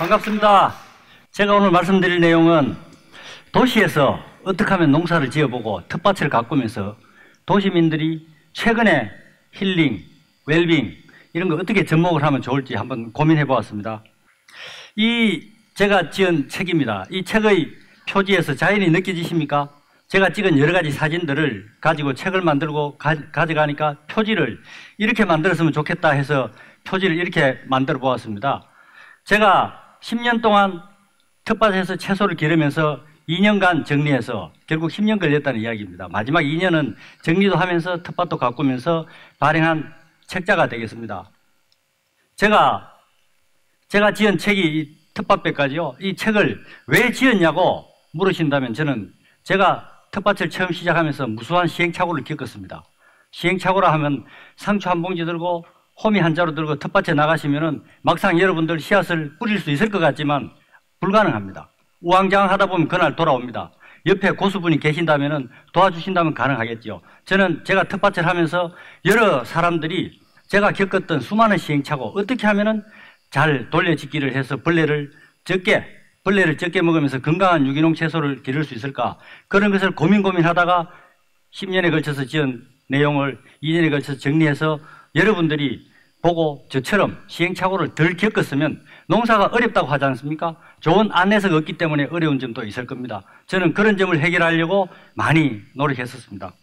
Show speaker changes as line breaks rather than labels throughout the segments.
반갑습니다. 제가 오늘 말씀드릴 내용은 도시에서 어떻게 하면 농사를 지어보고 텃밭을 가꾸면서 도시민들이 최근에 힐링, 웰빙 이런 거 어떻게 접목을 하면 좋을지 한번 고민해 보았습니다. 이 제가 지은 책입니다. 이 책의 표지에서 자연이 느껴지십니까? 제가 찍은 여러 가지 사진들을 가지고 책을 만들고 가져가니까 표지를 이렇게 만들었으면 좋겠다 해서 표지를 이렇게 만들어 보았습니다. 제가 10년 동안 텃밭에서 채소를 기르면서 2년간 정리해서 결국 10년 걸렸다는 이야기입니다. 마지막 2년은 정리도 하면서 텃밭도 가꾸면서 발행한 책자가 되겠습니다. 제가 지은 책이 이 텃밭백과지요. 이 책을 왜 지었냐고 물으신다면 저는 제가 텃밭을 처음 시작하면서 무수한 시행착오를 겪었습니다. 시행착오라 하면 상추 한 봉지 들고 호미 한 자루 들고 텃밭에 나가시면은 막상 여러분들 씨앗을 뿌릴 수 있을 것 같지만 불가능합니다. 우왕좌왕하다 보면 그날 돌아옵니다. 옆에 고수분이 계신다면은 도와주신다면 가능하겠죠. 저는 제가 텃밭을 하면서 여러 사람들이 제가 겪었던 수많은 시행착오 어떻게 하면은 잘 돌려짓기를 해서 벌레를 적게 먹으면서 건강한 유기농 채소를 기를 수 있을까? 그런 것을 고민하다가 10년에 걸쳐서 지은 내용을 2년에 걸쳐서 정리해서 여러분들이 보고 저처럼 시행착오를 덜 겪었으면 농사가 어렵다고 하지 않습니까? 좋은 안내서가 없기 때문에 어려운 점도 있을 겁니다. 저는 그런 점을 해결하려고 많이 노력했었습니다.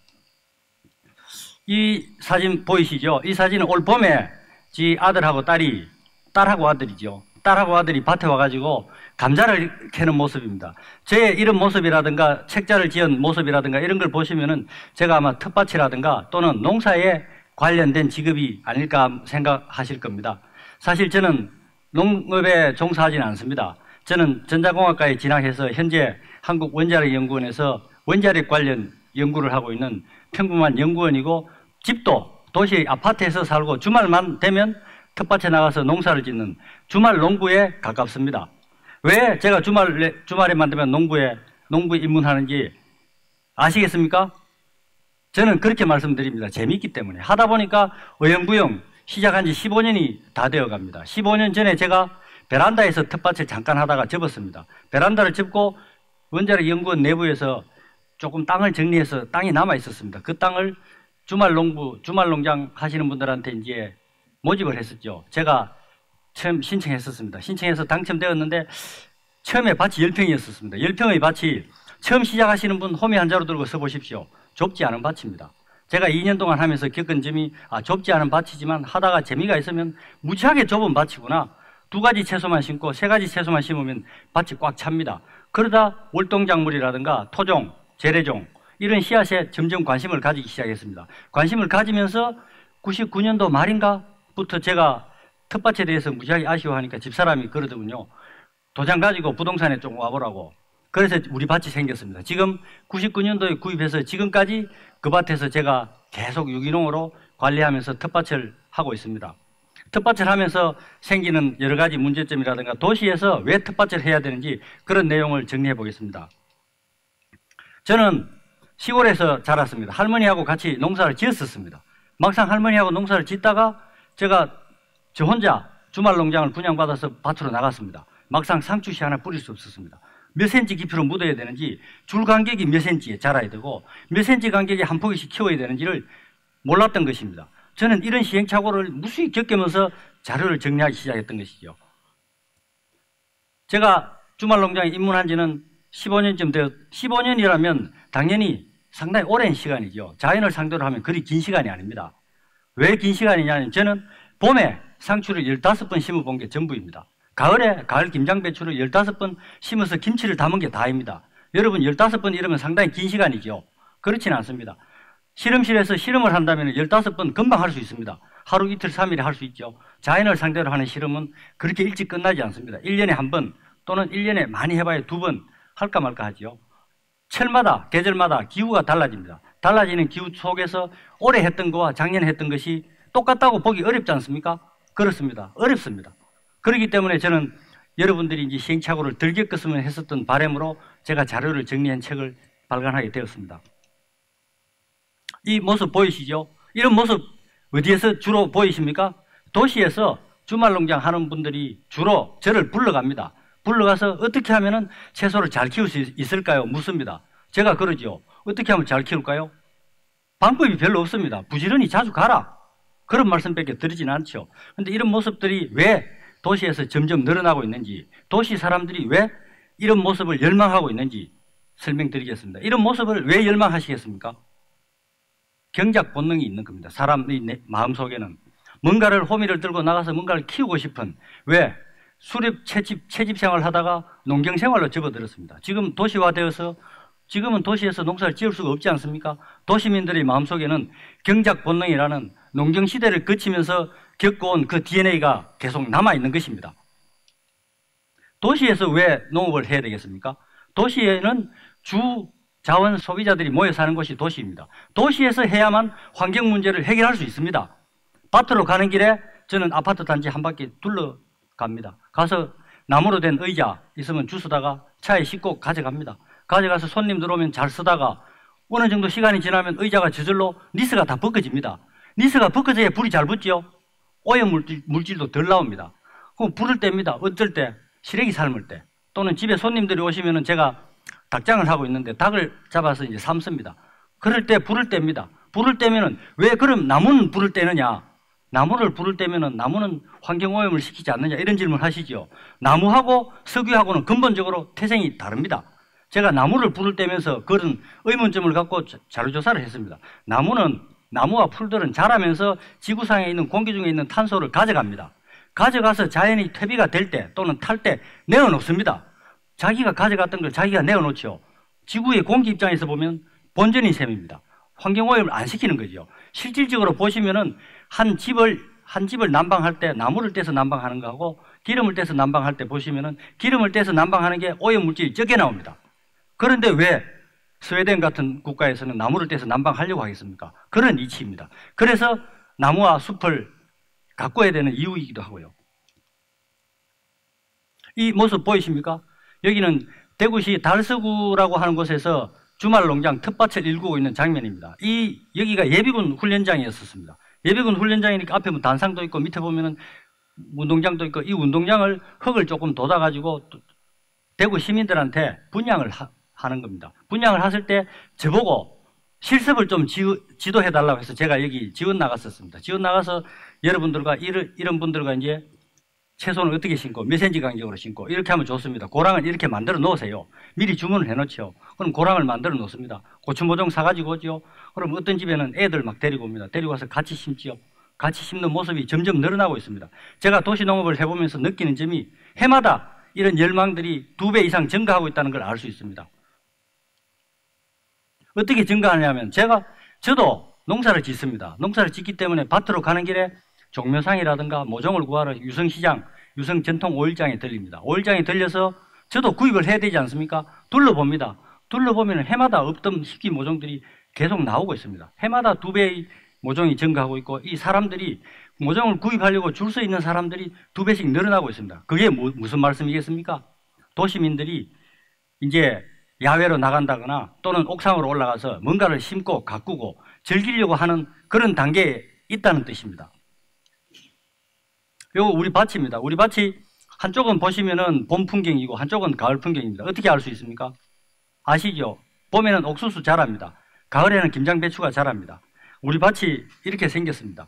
이 사진 보이시죠? 이 사진은 올 봄에 지 아들하고 딸하고 아들이죠. 딸하고 아들이 밭에 와가지고 감자를 캐는 모습입니다. 제 이런 모습이라든가 책자를 지은 모습이라든가 이런 걸 보시면은 제가 아마 텃밭이라든가 또는 농사에 관련된 직업이 아닐까 생각하실 겁니다. 사실 저는 농업에 종사하지는 않습니다. 저는 전자공학과에 진학해서 현재 한국원자력연구원에서 원자력 관련 연구를 하고 있는 평범한 연구원이고 집도 도시 아파트에서 살고 주말만 되면 텃밭에 나가서 농사를 짓는 주말 농부에 가깝습니다. 왜 제가 주말에만 되면 농부에 입문하는지 아시겠습니까? 저는 그렇게 말씀드립니다. 재미있기 때문에. 하다 보니까 어영부영 시작한 지 15년이 다 되어 갑니다. 15년 전에 제가 베란다에서 텃밭을 잠깐 하다가 접었습니다. 베란다를 접고 원자력 연구원 내부에서 조금 땅을 정리해서 땅이 남아 있었습니다. 그 땅을 주말 농장 하시는 분들한테 이제 모집을 했었죠. 제가 처음 신청했었습니다. 신청해서 당첨되었는데 처음에 밭이 10평이었습니다. 10평의 밭이 처음 시작하시는 분 호미 한 자루 들고 서보십시오. 좁지 않은 밭입니다. 제가 2년 동안 하면서 겪은 점이 좁지 않은 밭이지만 하다가 재미가 있으면 무지하게 좁은 밭이구나. 2가지 채소만 심고 3가지 채소만 심으면 밭이 꽉 찹니다. 그러다 월동작물이라든가 토종, 재래종 이런 씨앗에 점점 관심을 가지기 시작했습니다. 관심을 가지면서 99년도 말인가부터 제가 텃밭에 대해서 무지하게 아쉬워하니까 집사람이 그러더군요. 도장 가지고 부동산에 좀 와보라고. 그래서 우리 밭이 생겼습니다. 지금 99년도에 구입해서 지금까지 그 밭에서 제가 계속 유기농으로 관리하면서 텃밭을 하고 있습니다. 텃밭을 하면서 생기는 여러 가지 문제점이라든가 도시에서 왜 텃밭을 해야 되는지 그런 내용을 정리해 보겠습니다. 저는 시골에서 자랐습니다. 할머니하고 같이 농사를 지었었습니다. 막상 할머니하고 농사를 짓다가 제가 저 혼자 주말 농장을 분양받아서 밭으로 나갔습니다. 막상 상추씨 하나 뿌릴 수 없었습니다. 몇 센치 깊이로 묻어야 되는지 줄 간격이 몇 센치에 자라야 되고 몇 센치 간격에 한 포기씩 키워야 되는지를 몰랐던 것입니다. 저는 이런 시행착오를 무수히 겪으면서 자료를 정리하기 시작했던 것이죠. 제가 주말 농장에 입문한 지는 15년쯤 되어 15년이라면 당연히 상당히 오랜 시간이죠. 자연을 상대로 하면 그리 긴 시간이 아닙니다. 왜 긴 시간이냐면 저는 봄에 상추를 15번 심어본 게 전부입니다. 가을에 가을 김장배추를 15번 심어서 김치를 담은 게 다입니다. 여러분 15번 이러면 상당히 긴 시간이죠. 그렇지는 않습니다. 실험실에서 실험을 한다면 15번 금방 할 수 있습니다. 하루 이틀 3일에 할 수 있죠. 자연을 상대로 하는 실험은 그렇게 일찍 끝나지 않습니다. 1년에 한 번 또는 1년에 많이 해봐야 2번 할까 말까 하죠. 철마다 계절마다 기후가 달라집니다. 달라지는 기후 속에서 올해 했던 거와 작년에 했던 것이 똑같다고 보기 어렵지 않습니까? 그렇습니다. 어렵습니다. 그렇기 때문에 저는 여러분들이 이제 시행착오를 덜 겪었으면 했었던 바람으로 제가 자료를 정리한 책을 발간하게 되었습니다. 이 모습 보이시죠? 이런 모습 어디에서 주로 보이십니까? 도시에서 주말 농장 하는 분들이 주로 저를 불러갑니다. 불러가서 어떻게 하면 채소를 잘 키울 수 있을까요? 묻습니다. 제가 그러죠. 어떻게 하면 잘 키울까요? 방법이 별로 없습니다. 부지런히 자주 가라. 그런 말씀밖에 드리진 않죠. 그런데 이런 모습들이 왜 도시에서 점점 늘어나고 있는지, 도시 사람들이 왜 이런 모습을 열망하고 있는지 설명드리겠습니다. 이런 모습을 왜 열망하시겠습니까? 경작 본능이 있는 겁니다. 사람의 마음속에는 뭔가를 호미를 들고 나가서 뭔가를 키우고 싶은, 왜 수렵 채집 생활을 하다가 농경 생활로 접어들었습니다. 지금 도시화되어서 지금은 도시에서 농사를 지을 수가 없지 않습니까? 도시민들의 마음속에는 경작 본능이라는 농경 시대를 거치면서 겪어온 그 DNA가 계속 남아있는 것입니다. 도시에서 왜 농업을 해야 되겠습니까? 도시에는 주 자원 소비자들이 모여 사는 곳이 도시입니다. 도시에서 해야만 환경 문제를 해결할 수 있습니다. 밭으로 가는 길에 저는 아파트 단지 한 바퀴 둘러갑니다. 가서 나무로 된 의자 있으면 주스다가 차에 싣고 가져갑니다. 가져가서 손님 들어오면 잘 쓰다가 어느 정도 시간이 지나면 의자가 저절로 니스가 다 벗겨집니다. 니스가 벗겨져야 불이 잘 붙죠. 오염 물질도 덜 나옵니다. 그럼 불을 뗍니다. 어쩔 때 시래기 삶을 때 또는 집에 손님들이 오시면은 제가 닭장을 하고 있는데 닭을 잡아서 이제 삶습니다. 그럴 때 불을 뗍니다. 불을 떼면은 왜 그럼 나무는 불을 떼느냐? 나무를 불을 떼면은 나무는 환경 오염을 시키지 않느냐? 이런 질문 하시죠. 나무하고 석유하고는 근본적으로 태생이 다릅니다. 제가 나무를 불을 떼면서 그런 의문점을 갖고 자료조사를 했습니다. 나무와 풀들은 자라면서 지구상에 있는 공기 중에 있는 탄소를 가져갑니다. 가져가서 자연이 퇴비가 될 때 또는 탈 때 내어놓습니다. 자기가 가져갔던 걸 자기가 내어놓죠. 지구의 공기 입장에서 보면 본전인 셈입니다. 환경오염을 안 시키는 거죠. 실질적으로 보시면은 한 집을 난방할 때 나무를 떼서 난방하는 거하고 기름을 떼서 난방할 때 보시면은 기름을 떼서 난방하는 게 오염 물질이 적게 나옵니다. 그런데 왜 스웨덴 같은 국가에서는 나무를 떼서 난방하려고 하겠습니까? 그런 이치입니다. 그래서 나무와 숲을 가꿔야 되는 이유이기도 하고요. 이 모습 보이십니까? 여기는 대구시 달서구라고 하는 곳에서 주말 농장 텃밭을 일구고 있는 장면입니다. 여기가 예비군 훈련장이었습니다. 예비군 훈련장이니까 앞에 뭐 단상도 있고 밑에 보면은 운동장도 있고 이 운동장을 흙을 조금 돋아가지고 대구 시민들한테 분양을 하는 겁니다. 분양을 하실 때 저보고 실습을 좀 지도해달라고 해서 제가 여기 지원 나갔었습니다. 지원 나가서 여러분들과 이런 분들과 이제 채소는 어떻게 심고 몇 센치 간격으로 심고 이렇게 하면 좋습니다. 고랑은 이렇게 만들어 놓으세요. 미리 주문을 해놓죠. 그럼 고랑을 만들어 놓습니다. 고추 모종 사가지고 오죠. 그럼 어떤 집에는 애들 막 데리고 옵니다. 데리고 와서 같이 심지요. 같이 심는 모습이 점점 늘어나고 있습니다. 제가 도시농업을 해보면서 느끼는 점이 해마다 이런 열망들이 2배 이상 증가하고 있다는 걸 알 수 있습니다. 어떻게 증가하냐면 저도 농사를 짓습니다. 농사를 짓기 때문에 밭으로 가는 길에 종묘상이라든가 모종을 구하러 유성시장, 유성전통 오일장에 들립니다. 오일장에 들려서 저도 구입을 해야 되지 않습니까? 둘러봅니다. 둘러보면 해마다 없던 희귀 모종들이 계속 나오고 있습니다. 해마다 2배의 모종이 증가하고 있고 이 사람들이 모종을 구입하려고 줄 서 있는 사람들이 2배씩 늘어나고 있습니다. 그게 무슨 말씀이겠습니까? 도시민들이 이제 야외로 나간다거나 또는 옥상으로 올라가서 뭔가를 심고 가꾸고 즐기려고 하는 그런 단계에 있다는 뜻입니다. 요거 우리 밭입니다. 우리 밭이 한쪽은 보시면은 봄 풍경이고 한쪽은 가을 풍경입니다. 어떻게 알 수 있습니까? 아시죠? 봄에는 옥수수 자랍니다. 가을에는 김장배추가 자랍니다. 우리 밭이 이렇게 생겼습니다.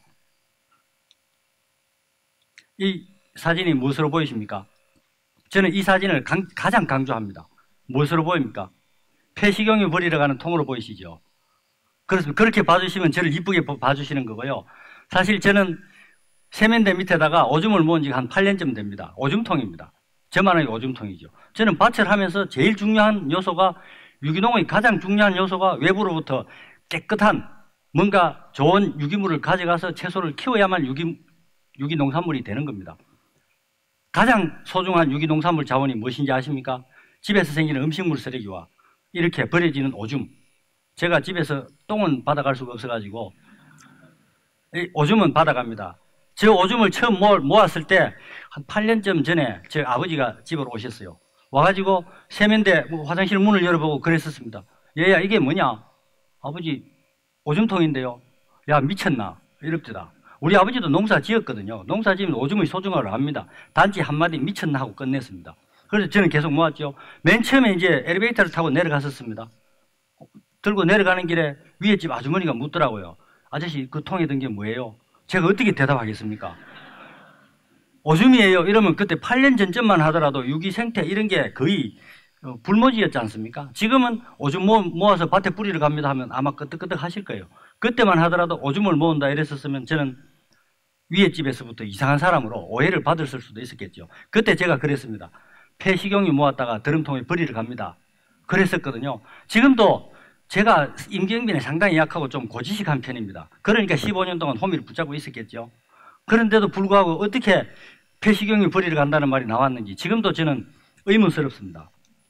이 사진이 무엇으로 보이십니까? 저는 이 사진을 가장 강조합니다. 무엇으로 보입니까? 폐식용유 버리러 가는 통으로 보이시죠? 그렇습니다. 그렇게 봐주시면 저를 이쁘게 봐주시는 거고요. 사실 저는 세면대 밑에다가 오줌을 모은 지가 한 8년쯤 됩니다. 오줌통입니다. 저만의 오줌통이죠. 저는 밭을 하면서 제일 중요한 요소가 유기농의 가장 중요한 요소가 외부로부터 깨끗한 뭔가 좋은 유기물을 가져가서 채소를 키워야만 유기농산물이 되는 겁니다. 가장 소중한 유기농산물 자원이 무엇인지 아십니까? 집에서 생기는 음식물 쓰레기와 이렇게 버려지는 오줌. 제가 집에서 똥은 받아갈 수가 없어가지고 오줌은 받아갑니다. 저 오줌을 처음 모았을 때 한 8년쯤 전에 제 아버지가 집으로 오셨어요. 와가지고 세면대 화장실 문을 열어보고 그랬었습니다. 얘야 이게 뭐냐? 아버지 오줌통인데요. 야 미쳤나? 이럽니다. 우리 아버지도 농사 지었거든요. 농사 지으면 오줌의 소중함을 압니다. 단지 한마디 미쳤나 하고 끝냈습니다. 그래서 저는 계속 모았죠. 맨 처음에 이제 엘리베이터를 타고 내려갔었습니다. 들고 내려가는 길에 위에 집 아주머니가 묻더라고요. 아저씨 그 통에 든 게 뭐예요? 제가 어떻게 대답하겠습니까? 오줌이에요. 이러면 그때 8년 전쯤만 하더라도 유기 생태 이런 게 거의 불모지였지 않습니까? 지금은 오줌 모아서 밭에 뿌리러 갑니다 하면 아마 끄떡끄떡 하실 거예요. 그때만 하더라도 오줌을 모은다 이랬었으면 저는 위에 집에서부터 이상한 사람으로 오해를 받을 수도 있었겠죠. 그때 제가 그랬습니다. 폐식용유 모았다가 드럼통에 버리러 갑니다. 그랬었거든요. 지금도 제가 임기응변에 상당히 약하고 좀 고지식한 편입니다. 그러니까 15년 동안 호미를 붙잡고 있었겠죠. 그런데도 불구하고 어떻게 폐식용유 버리러 간다는 말이 나왔는지 지금도 저는 의문스럽습니다.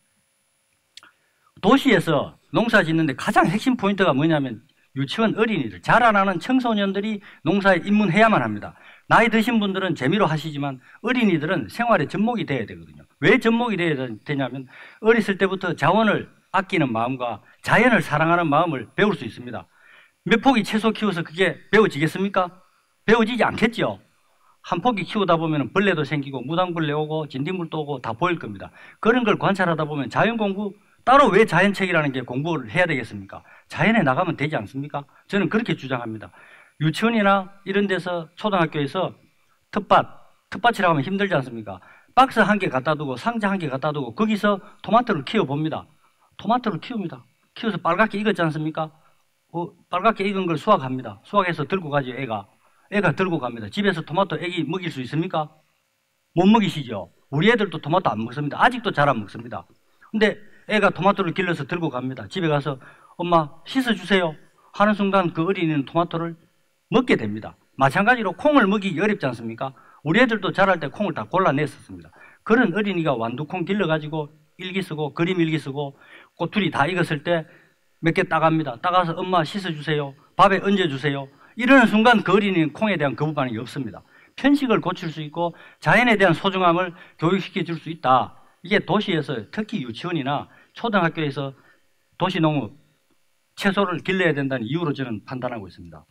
도시에서 농사 짓는데 가장 핵심 포인트가 뭐냐면 유치원 어린이들, 자라나는 청소년들이 농사에 입문해야만 합니다. 나이 드신 분들은 재미로 하시지만 어린이들은 생활의 접목이 돼야 되거든요. 왜 접목이 돼야 되냐면 어렸을 때부터 자원을 아끼는 마음과 자연을 사랑하는 마음을 배울 수 있습니다. 몇 포기 채소 키워서 그게 배워지겠습니까? 배워지지 않겠죠. 한 포기 키우다 보면 벌레도 생기고 무당벌레 오고 진딧물도 오고 다 보일 겁니다. 그런 걸 관찰하다 보면 자연 공부, 따로 왜 자연책이라는 게 공부를 해야 되겠습니까? 자연에 나가면 되지 않습니까? 저는 그렇게 주장합니다. 유치원이나 이런 데서 초등학교에서 텃밭이라고 하면 힘들지 않습니까? 박스 한 개 갖다 두고 상자 한 개 갖다 두고 거기서 토마토를 키워봅니다. 토마토를 키웁니다. 키워서 빨갛게 익었지 않습니까? 빨갛게 익은 걸 수확합니다. 수확해서 들고 가죠, 애가 들고 갑니다. 집에서 토마토 애기 먹일 수 있습니까? 못 먹이시죠? 우리 애들도 토마토 안 먹습니다. 아직도 잘 안 먹습니다. 근데 애가 토마토를 길러서 들고 갑니다. 집에 가서 엄마 씻어주세요 하는 순간 그 어린이는 토마토를 먹게 됩니다. 마찬가지로 콩을 먹이기 어렵지 않습니까? 우리 애들도 자랄 때 콩을 다 골라냈었습니다. 그런 어린이가 완두콩 길러가지고 일기 쓰고 그림 일기 쓰고 꼬투리 다 익었을 때 몇 개 따갑니다. 따가서 엄마 씻어주세요, 밥에 얹어주세요 이러는 순간 그 어린이는 콩에 대한 거부 반응이 없습니다. 편식을 고칠 수 있고 자연에 대한 소중함을 교육시켜 줄 수 있다. 이게 도시에서 특히 유치원이나 초등학교에서 도시농업 채소를 길러야 된다는 이유로 저는 판단하고 있습니다.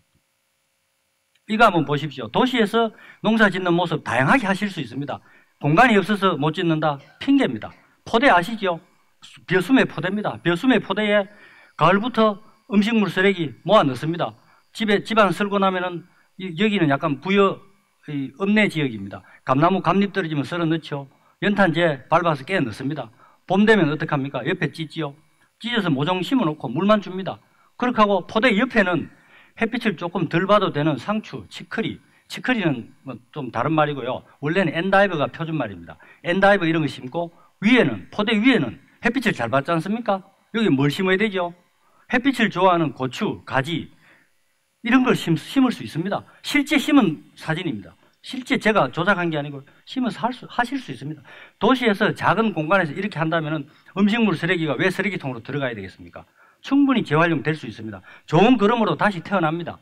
이거 한번 보십시오. 도시에서 농사 짓는 모습 다양하게 하실 수 있습니다. 공간이 없어서 못 짓는다? 핑계입니다. 포대 아시죠? 벼숨의 포대입니다. 벼숨의 포대에 가을부터 음식물 쓰레기 모아 넣습니다. 집안 쓸고 나면은 여기는 약간 부여 읍내 지역입니다. 감나무 감잎 떨어지면 썰어 넣죠. 연탄재 밟아서 깨 넣습니다. 봄 되면 어떡합니까? 옆에 찢지요. 찢어서 모종 심어놓고 물만 줍니다. 그렇게 하고 포대 옆에는 햇빛을 조금 덜 봐도 되는 상추, 치커리는 뭐 좀 다른 말이고요. 원래는 엔다이버가 표준말입니다. 엔다이버 이런 거 심고 포대 위에는 햇빛을 잘 받지 않습니까? 여기 뭘 심어야 되죠? 햇빛을 좋아하는 고추, 가지 이런 걸 심을 수 있습니다. 실제 심은 사진입니다. 실제 제가 조작한 게 아니고 심어서 하실 수 있습니다. 도시에서 작은 공간에서 이렇게 한다면 음식물 쓰레기가 왜 쓰레기통으로 들어가야 되겠습니까? 충분히 재활용 될 수 있습니다. 좋은 그릇으로 다시 태어납니다.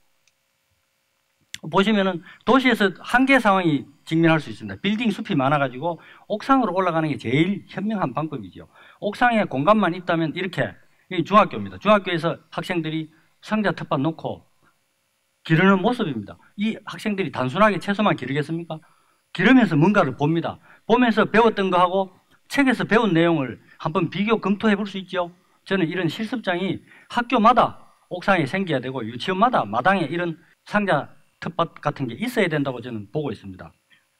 보시면은 도시에서 한계 상황이 직면할 수 있습니다. 빌딩 숲이 많아가지고 옥상으로 올라가는 게 제일 현명한 방법이죠. 옥상에 공간만 있다면 이렇게, 여기 중학교입니다. 중학교에서 학생들이 상자 텃밭 놓고 기르는 모습입니다. 이 학생들이 단순하게 채소만 기르겠습니까? 기르면서 뭔가를 봅니다. 보면서 배웠던 거하고 책에서 배운 내용을 한번 비교 검토해 볼 수 있죠. 저는 이런 실습장이 학교마다 옥상에 생겨야 되고 유치원마다 마당에 이런 상자 텃밭 같은 게 있어야 된다고 저는 보고 있습니다.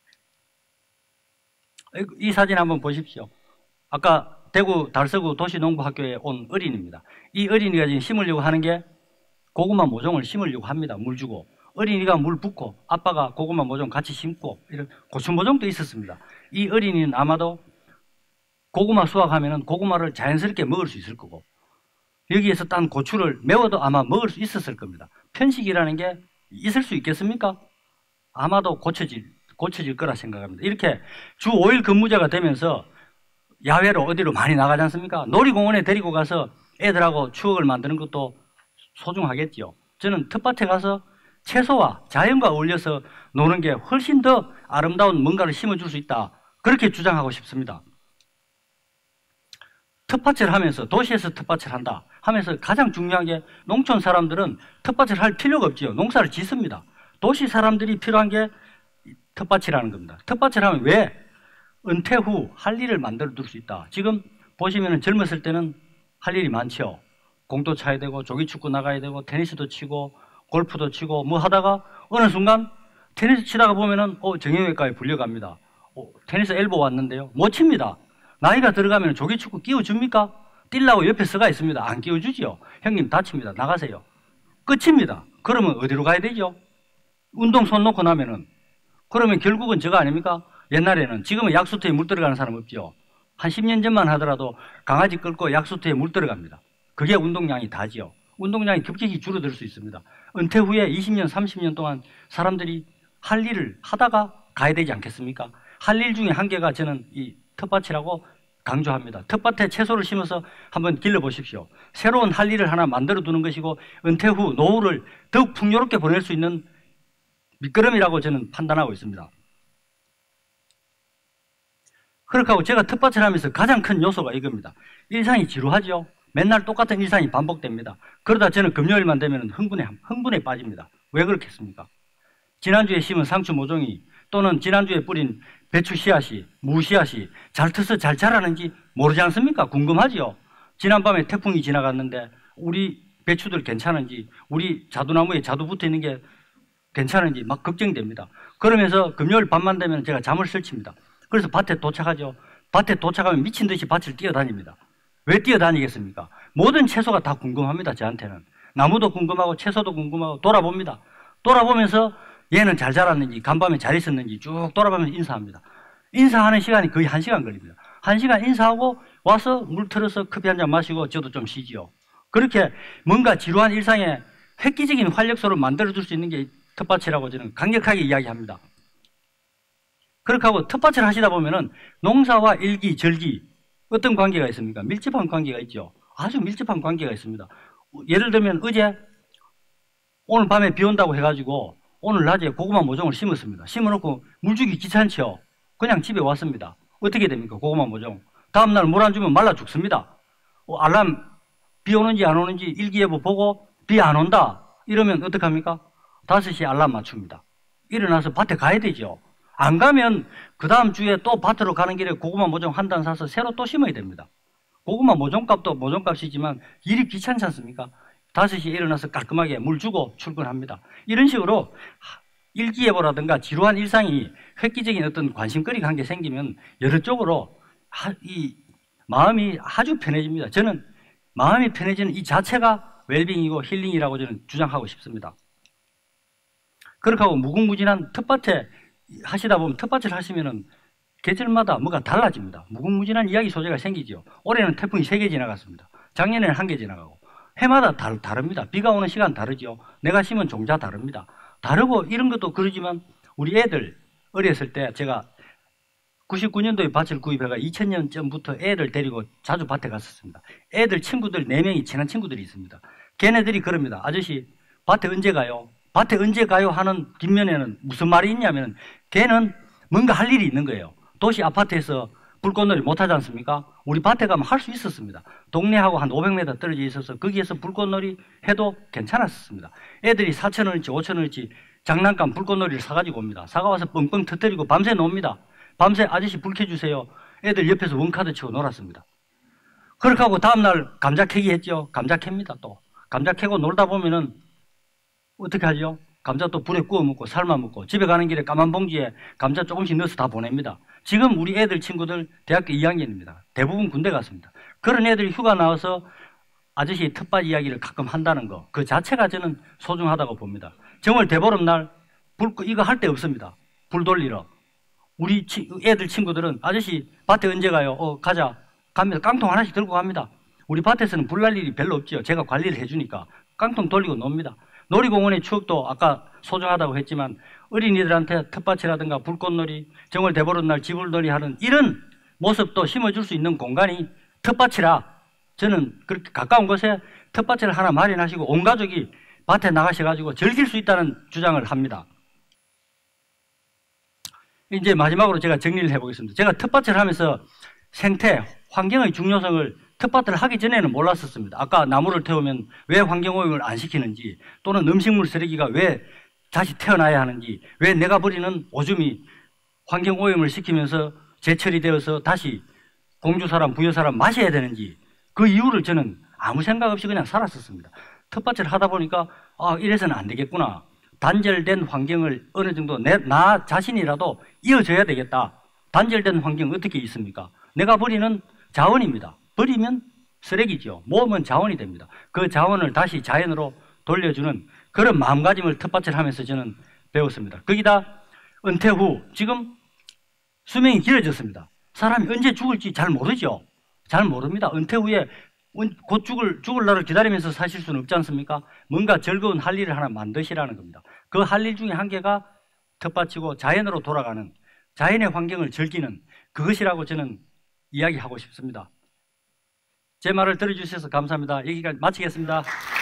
이 사진 한번 보십시오. 아까 대구 달서구 도시농부학교에 온 어린이입니다. 이 어린이가 지금 심으려고 하는 게 고구마 모종을 심으려고 합니다. 물 주고 어린이가 물 붓고 아빠가 고구마 모종 같이 심고 이런 고추 모종도 있었습니다. 이 어린이는 아마도 고구마 수확하면 고구마를 자연스럽게 먹을 수 있을 거고 여기에서 딴 고추를 매워도 아마 먹을 수 있었을 겁니다. 편식이라는 게 있을 수 있겠습니까? 아마도 고쳐질 거라 생각합니다. 이렇게 주 5일 근무제가 되면서 야외로 어디로 많이 나가지 않습니까? 놀이공원에 데리고 가서 애들하고 추억을 만드는 것도 소중하겠죠. 저는 텃밭에 가서 채소와 자연과 어울려서 노는 게 훨씬 더 아름다운 뭔가를 심어줄 수 있다. 그렇게 주장하고 싶습니다. 텃밭을 하면서 도시에서 텃밭을 한다 하면서 가장 중요한 게 농촌 사람들은 텃밭을 할 필요가 없지요. 농사를 짓습니다. 도시 사람들이 필요한 게 텃밭이라는 겁니다. 텃밭을 하면 왜 은퇴 후 할 일을 만들어 둘 수 있다. 지금 보시면은 젊었을 때는 할 일이 많죠. 공도 차야 되고 조기축구 나가야 되고 테니스도 치고 골프도 치고 뭐 하다가 어느 순간 테니스 치다가 보면은 정형외과에 불려갑니다. 테니스 엘보 왔는데요. 못 칩니다. 나이가 들어가면 조기축구 끼워줍니까? 뛰려고 옆에 서가 있습니다. 안 끼워주지요. 형님 다칩니다. 나가세요. 끝입니다. 그러면 어디로 가야 되죠? 운동 손 놓고 나면은 그러면 결국은 저거 아닙니까? 옛날에는 지금은 약수터에 물 들어가는 사람 없죠. 한 10년 전만 하더라도 강아지 끌고 약수터에 물 들어갑니다. 그게 운동량이 다지요. 운동량이 급격히 줄어들 수 있습니다. 은퇴 후에 20년, 30년 동안 사람들이 할 일을 하다가 가야 되지 않겠습니까? 할 일 중에 한 개가 저는 이 텃밭이라고 강조합니다. 텃밭에 채소를 심어서 한번 길러보십시오. 새로운 할 일을 하나 만들어 두는 것이고 은퇴 후 노후를 더욱 풍요롭게 보낼 수 있는 밑거름이라고 저는 판단하고 있습니다. 그렇게 하고 제가 텃밭을 하면서 가장 큰 요소가 이겁니다. 일상이 지루하죠. 맨날 똑같은 일상이 반복됩니다. 그러다 저는 금요일만 되면 흥분에 빠집니다. 왜 그렇겠습니까? 지난주에 심은 상추 모종이 또는 지난주에 뿌린 배추 씨앗이, 무 씨앗이 잘 터서 잘 자라는지 모르지 않습니까? 궁금하지요. 지난밤에 태풍이 지나갔는데 우리 배추들 괜찮은지, 우리 자두나무에 자두 붙어 있는 게 괜찮은지 막 걱정됩니다. 그러면서 금요일 밤만 되면 제가 잠을 설칩니다. 그래서 밭에 도착하죠. 밭에 도착하면 미친 듯이 밭을 뛰어다닙니다. 왜 뛰어다니겠습니까? 모든 채소가 다 궁금합니다. 저한테는. 나무도 궁금하고 채소도 궁금하고 돌아봅니다. 돌아보면서 얘는 잘 자랐는지 간밤에 잘 있었는지 쭉 돌아보면서 인사합니다. 인사하는 시간이 거의 1시간 걸립니다. 1시간 인사하고 와서 물 틀어서 커피 한 잔 마시고 저도 좀 쉬지요. 그렇게 뭔가 지루한 일상에 획기적인 활력소를 만들어줄 수 있는 게 텃밭이라고 저는 강력하게 이야기합니다. 그렇게 하고 텃밭을 하시다 보면은 농사와 일기절기 어떤 관계가 있습니까? 밀접한 관계가 있죠. 아주 밀접한 관계가 있습니다. 예를 들면 어제 오늘 밤에 비 온다고 해가지고 오늘 낮에 고구마 모종을 심었습니다. 심어놓고 물 주기 귀찮죠. 그냥 집에 왔습니다. 어떻게 됩니까? 고구마 모종. 다음날 물 안 주면 말라 죽습니다. 알람 비 오는지 안 오는지 일기예보 보고 비 안 온다 이러면 어떡합니까? 5시에 알람 맞춥니다. 일어나서 밭에 가야 되죠. 안 가면 그 다음 주에 또 밭으로 가는 길에 고구마 모종 한 단 사서 새로 또 심어야 됩니다. 고구마 모종값도 모종값이지만 일이 귀찮지 않습니까? 5시에 일어나서 깔끔하게 물 주고 출근합니다. 이런 식으로 일기예보라든가 지루한 일상이 획기적인 어떤 관심거리가 한 게 생기면 여러 쪽으로 이 마음이 아주 편해집니다. 저는 마음이 편해지는 이 자체가 웰빙이고 힐링이라고 저는 주장하고 싶습니다. 그렇게 하고 무궁무진한 텃밭에 하시다 보면 텃밭을 하시면은 계절마다 뭐가 달라집니다. 무궁무진한 이야기 소재가 생기죠. 올해는 태풍이 3개 지나갔습니다. 작년에는 1개 지나가고 해마다 다릅니다. 비가 오는 시간 다르죠. 내가 심은 종자 다릅니다. 다르고 이런 것도 그러지만 우리 애들 어렸을 때 제가 99년도에 밭을 구입해가 2000년 전부터 애들 데리고 자주 밭에 갔었습니다. 애들 친구들 4명이 친한 친구들이 있습니다. 걔네들이 그럽니다. 아저씨 밭에 언제 가요? 밭에 언제 가요? 하는 뒷면에는 무슨 말이 있냐면 걔는 뭔가 할 일이 있는 거예요. 도시 아파트에서 불꽃놀이 못하지 않습니까? 우리 밭에 가면 할 수 있었습니다. 동네하고 한 500m 떨어져 있어서 거기에서 불꽃놀이 해도 괜찮았습니다. 애들이 4,000원어치 5,000원어치 장난감 불꽃놀이를 사가지고 옵니다. 사가와서 뻥뻥 터뜨리고 밤새 놉니다. 밤새 아저씨 불 켜주세요. 애들 옆에서 원카드 치고 놀았습니다. 그렇게 하고 다음날 감자 캐기 했죠. 감자 캡니다. 또 감자 캐고 놀다 보면은 어떻게 하죠? 감자 또 불에 구워 먹고 삶아 먹고 집에 가는 길에 까만 봉지에 감자 조금씩 넣어서 다 보냅니다. 지금 우리 애들 친구들 대학교 2학년입니다. 대부분 군대 갔습니다. 그런 애들이 휴가 나와서 아저씨 텃밭 이야기를 가끔 한다는 거, 그 자체가 저는 소중하다고 봅니다. 정월 대보름날 이거 할 데 없습니다. 불 돌리러. 우리 애들 친구들은 아저씨 밭에 언제 가요? 가자. 갑니다. 깡통 하나씩 들고 갑니다. 우리 밭에서는 불 날 일이 별로 없지요. 제가 관리를 해주니까 깡통 돌리고 놉니다. 놀이공원의 추억도 아까 소중하다고 했지만 어린이들한테 텃밭이라든가 불꽃놀이, 정월 대보름날 지불놀이 하는 이런 모습도 심어줄 수 있는 공간이 텃밭이라 저는 그렇게 가까운 곳에 텃밭을 하나 마련하시고 온 가족이 밭에 나가셔가지고 즐길 수 있다는 주장을 합니다. 이제 마지막으로 제가 정리를 해보겠습니다. 제가 텃밭을 하면서 생태, 환경의 중요성을 텃밭을 하기 전에는 몰랐었습니다. 아까 나무를 태우면 왜 환경오염을 안 시키는지 또는 음식물 쓰레기가 왜 다시 태어나야 하는지, 왜 내가 버리는 오줌이 환경 오염을 시키면서 재처리 되어서 다시 공주사람, 부여사람 마셔야 되는지, 그 이유를 저는 아무 생각 없이 그냥 살았었습니다. 텃밭을 하다 보니까 이래서는 안 되겠구나. 단절된 환경을 어느 정도 나 자신이라도 이어줘야 되겠다. 단절된 환경 어떻게 있습니까? 내가 버리는 자원입니다. 버리면 쓰레기죠. 모으면 자원이 됩니다. 그 자원을 다시 자연으로 돌려주는 그런 마음가짐을 텃밭을 하면서 저는 배웠습니다. 거기다 은퇴 후 지금 수명이 길어졌습니다. 사람이 언제 죽을지 잘 모르죠. 잘 모릅니다. 은퇴 후에 곧 죽을 날을 기다리면서 사실 수는 없지 않습니까? 뭔가 즐거운 할 일을 하나 만드시라는 겁니다. 그 할 일 중에 한 개가 텃밭이고 자연으로 돌아가는, 자연의 환경을 즐기는 그것이라고 저는 이야기하고 싶습니다. 제 말을 들어주셔서 감사합니다. 여기까지 마치겠습니다.